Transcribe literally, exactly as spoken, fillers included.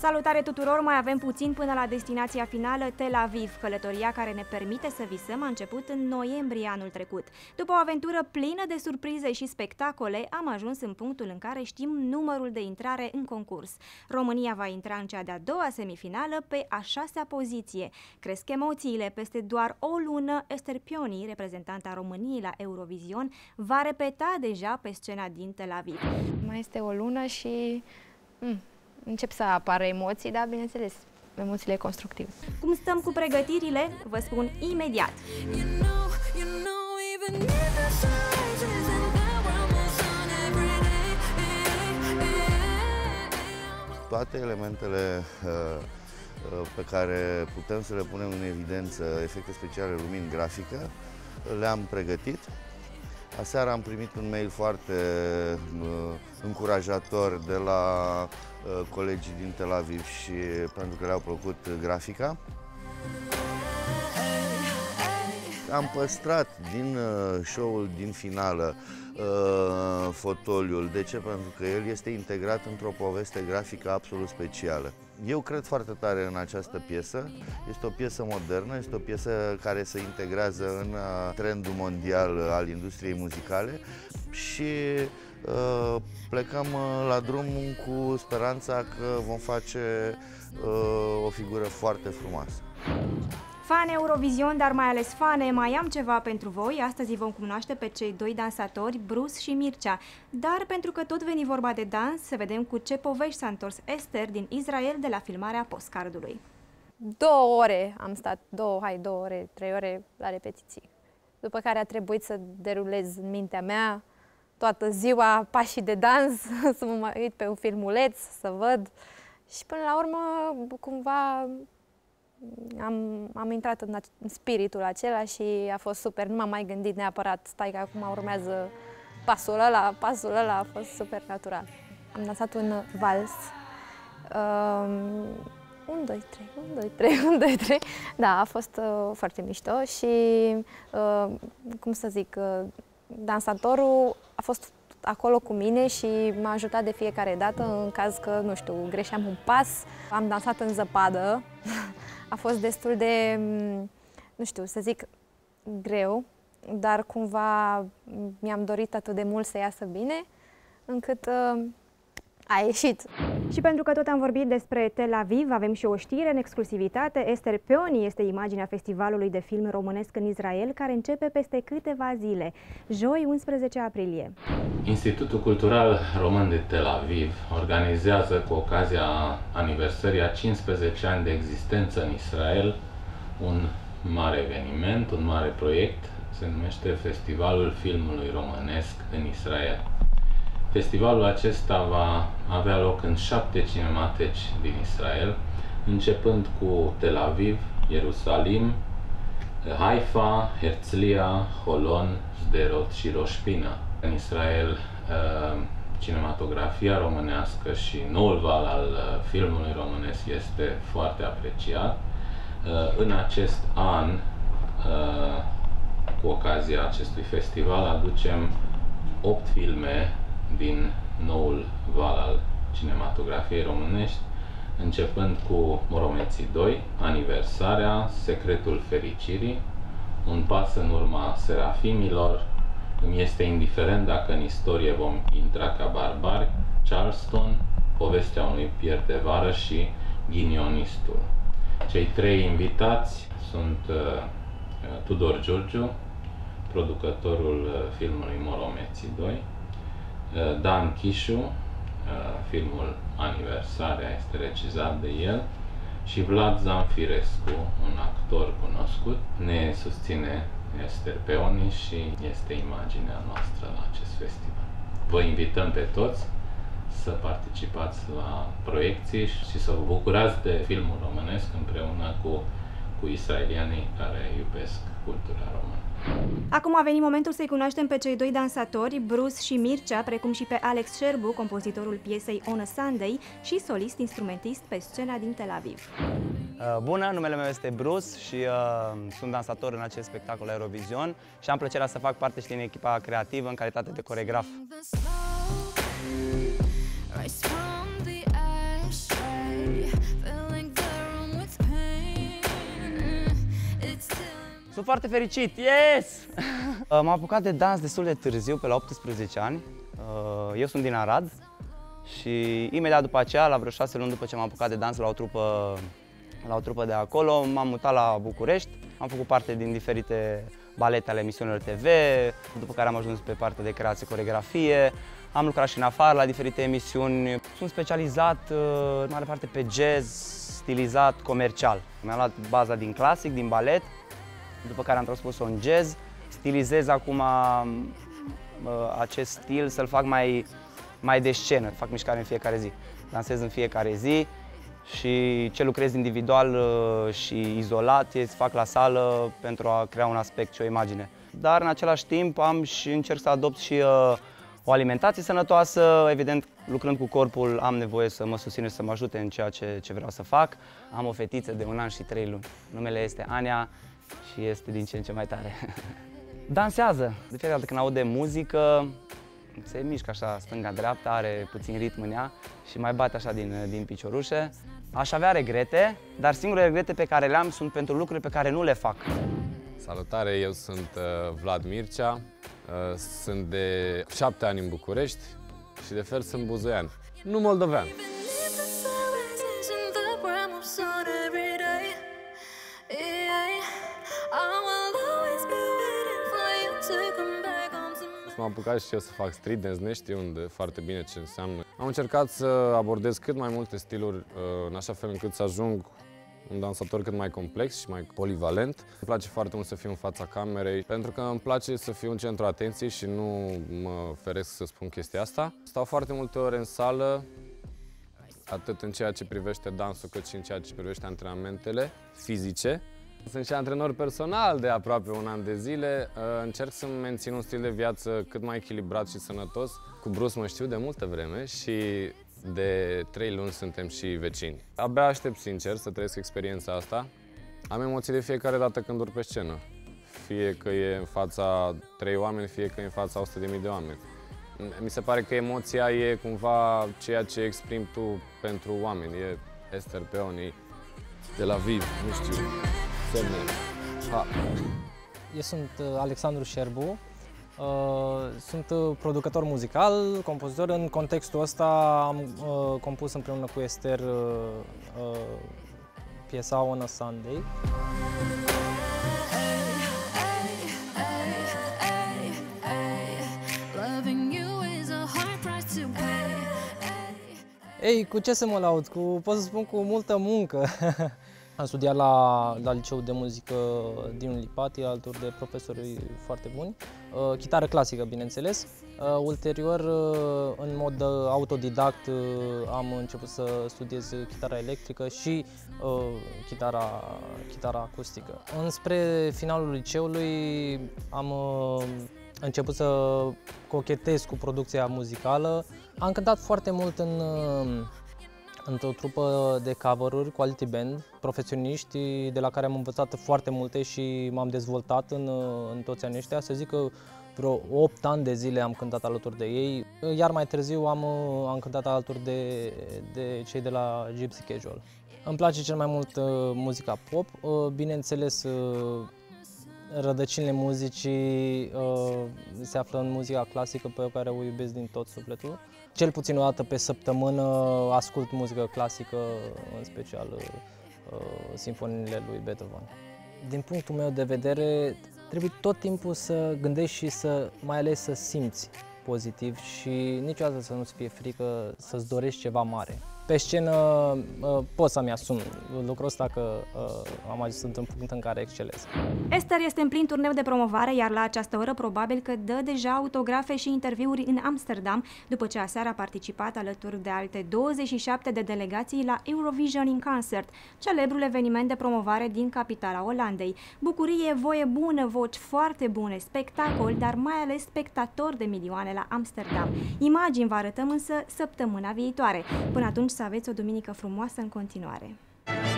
Salutare tuturor! Mai avem puțin până la destinația finală, Tel Aviv. Călătoria care ne permite să visăm a început în noiembrie anul trecut. După o aventură plină de surprize și spectacole, am ajuns în punctul în care știm numărul de intrare în concurs. România va intra în cea de-a doua semifinală pe a șasea poziție. Cresc emoțiile. Peste doar o lună, Ester Pioni, reprezentanta României la Eurovision, va repeta deja pe scena din Tel Aviv. Mai este o lună și... Mm. Încep să apară emoții, dar, bineînțeles, emoțiile constructive. Cum stăm cu pregătirile? Vă spun imediat! Toate elementele uh, pe care putem să le punem în evidență, efecte speciale, lumini, grafică, le-am pregătit. Aseară am primit un mail foarte uh, încurajator de la uh, colegii din Tel Aviv și pentru că le-au plăcut grafica. Am păstrat din uh, show-ul din finală uh, fotoliul. De ce? Pentru că el este integrat într-o poveste grafică absolut specială. Eu cred foarte tare în această piesă. Este o piesă modernă, este o piesă care se integrează în trendul mondial al industriei muzicale și uh, plecăm la drum cu speranța că vom face uh, o figură foarte frumoasă. Fan Eurovision, dar mai ales fane, mai am ceva pentru voi. Astăzi vom cunoaște pe cei doi dansatori, Bruce și Mircea. Dar pentru că tot veni vorba de dans, să vedem cu ce povești s-a întors Ester din Israel de la filmarea postcardului. Două ore am stat, două, hai, două ore, trei ore la repetiții. După care a trebuit să derulez în mintea mea toată ziua pașii de dans, să mă uit pe un filmuleț, să văd. Și până la urmă, cumva... Am, am intrat în, în spiritul acela și a fost super. Nu m-am mai gândit neapărat, stai că acum urmează pasul ăla, pasul ăla a fost super natural. Am dansat un vals. Um, un, doi, trei, un, doi, trei, un, doi, trei. Da, a fost uh, foarte mișto și, uh, cum să zic, uh, dansatorul a fost acolo cu mine și m-a ajutat de fiecare dată în caz că, nu știu, greșeam un pas. Am dansat în zăpadă. A fost destul de, nu știu, să zic, greu, dar cumva mi-am dorit atât de mult să iasă bine, încât uh, a ieșit. Și pentru că tot am vorbit despre Tel Aviv, avem și o știre în exclusivitate. Ester Pioni este imaginea festivalului de film românesc în Israel, care începe peste câteva zile, joi unsprezece aprilie. Institutul Cultural Român de Tel Aviv organizează, cu ocazia aniversării a cincisprezece ani de existență în Israel, un mare eveniment, un mare proiect, se numește Festivalul Filmului Românesc în Israel. Festivalul acesta va avea loc în șapte cinemateci din Israel, începând cu Tel Aviv, Ierusalim, Haifa, Herzliya, Holon, Sderot și Rosh Pina. În Israel, cinematografia românească și noul val al filmului românesc este foarte apreciat. În acest an, cu ocazia acestui festival, aducem opt filme din noul val al cinematografiei românești, începând cu Moromeții doi, Aniversarea, Secretul fericirii, Un pas în urma serafimilor, Îmi este indiferent dacă în istorie vom intra ca barbari, Charleston, Povestea unui pier de vară și Ghinionistul. Cei trei invitați sunt uh, Tudor Giurgiu, producătorul uh, filmului Moromeții doi, Dan Chișu, filmul Aniversarea este regizat de el, și Vlad Zamfirescu, un actor cunoscut. Ne susține Ester Pioni și este imaginea noastră la acest festival. Vă invităm pe toți să participați la proiecții și să vă bucurați de filmul românesc împreună cu, cu israelianii care iubesc cultura română. Acum a venit momentul să-i cunoaștem pe cei doi dansatori, Bruce și Mircea, precum și pe Alex Șerbu, compozitorul piesei On a Sunday și solist-instrumentist pe scena din Tel Aviv. Bună, numele meu este Bruce și uh, sunt dansator în acest spectacol Eurovision și am plăcerea să fac parte și din echipa creativă în calitate de coregraf. Sunt foarte fericit, yes! M-am apucat de dans destul de târziu, pe la optsprezece ani. Eu sunt din Arad și imediat după aceea, la vreo șase luni după ce m-am apucat de dans la o trupă, la o trupă de acolo, m-am mutat la București. Am făcut parte din diferite balete ale emisiunilor T V, după care am ajuns pe partea de creație, coreografie. Am lucrat și în afară la diferite emisiuni. Sunt specializat în mare parte pe jazz, stilizat comercial. Mi-am luat baza din clasic, din balet, după care am transpus-o în jazz. Stilizez acum acest stil să-l fac mai, mai de scenă. Fac mișcare în fiecare zi. Dansez în fiecare zi și ce lucrez individual și izolat e să fac la sală pentru a crea un aspect și o imagine. Dar în același timp am și încerc să adopt și o alimentație sănătoasă. Evident, lucrând cu corpul, am nevoie să mă susțin și să mă ajute în ceea ce, ce vreau să fac. Am o fetiță de un an și trei luni. Numele este Ania și este din ce în ce mai tare. Dansează. De fiecare dată când aude muzică, se mișcă așa stânga-dreapta, are puțin ritm în ea și mai bate așa din, din piciorușe. Aș avea regrete, dar singurele regrete pe care le-am sunt pentru lucruri pe care nu le fac. Salutare, eu sunt uh, Vlad Mircea, uh, sunt de șapte ani în București și de fel sunt buzoian, nu moldovean. M-am apucat și eu să fac street dance, neștiind foarte bine ce înseamnă. Am încercat să abordez cât mai multe stiluri, în așa fel încât să ajung un dansator cât mai complex și mai polivalent. Îmi place foarte mult să fiu în fața camerei, pentru că îmi place să fiu în centru atenției și nu mă feresc să spun chestia asta. Stau foarte multe ore în sală, atât în ceea ce privește dansul, cât și în ceea ce privește antrenamentele fizice. Sunt și antrenor personal de aproape un an de zile. Încerc să mențin un stil de viață cât mai echilibrat și sănătos. Cu Bruce mă știu de multă vreme și de trei luni suntem și vecini. Abia aștept, sincer, să trăiesc experiența asta. Am emoții de fiecare dată când urc pe scenă. Fie că e în fața trei oameni, fie că e în fața o sută de mii de oameni. Mi se pare că emoția e cumva ceea ce exprimi tu pentru oameni. E Esther Peoni, de la Viv, nu știu. Semne. Ha. Eu sunt Alexandru Șerbu, sunt producător muzical, compozitor. În contextul ăsta am compus împreună cu Esther piesa On a Sunday. Ei, cu ce să mă laud? Cu, pot să spun cu multă muncă. Am studiat la, la Liceul de Muzică din Lipati, alături de profesori foarte buni. Uh, chitară clasică, bineînțeles. Uh, ulterior, uh, în mod autodidact, uh, am început să studiez chitara electrică și uh, chitara, chitara acustică. Înspre finalul liceului am uh, început să cochetez cu producția muzicală. Am cântat foarte mult în uh, într-o trupă de cover-uri, Quality Band, profesioniști de la care am învățat foarte multe și m-am dezvoltat în, în toți anii ăștia. Să zic că vreo opt ani de zile am cântat alături de ei, iar mai târziu am, am cântat alături de, de cei de la Gypsy Casual. Îmi place cel mai mult uh, muzica pop, uh, bineînțeles uh, rădăcinile muzicii uh, se află în muzica clasică pe care o iubesc din tot sufletul. Cel puțin o dată pe săptămână ascult muzică clasică, în special uh, simfoniile lui Beethoven. Din punctul meu de vedere, trebuie tot timpul să gândești și să, mai ales să simți pozitiv și niciodată să nu-ți fie frică să-ți dorești ceva mare. Pe scenă uh, pot să-mi asum lucrul ăsta că uh, am ajuns într-un punct în care excelez. Esther este în plin turneu de promovare, iar la această oră probabil că dă deja autografe și interviuri în Amsterdam, după ce aseară a participat alături de alte douăzeci și șapte de delegații la Eurovision in Concert, celebrul eveniment de promovare din capitala Olandei. Bucurie, voie bună, voci foarte bune, spectacol, dar mai ales spectatori de milioane la Amsterdam. Imagini vă arătăm însă săptămâna viitoare. Până atunci să aveți o duminică frumoasă în continuare.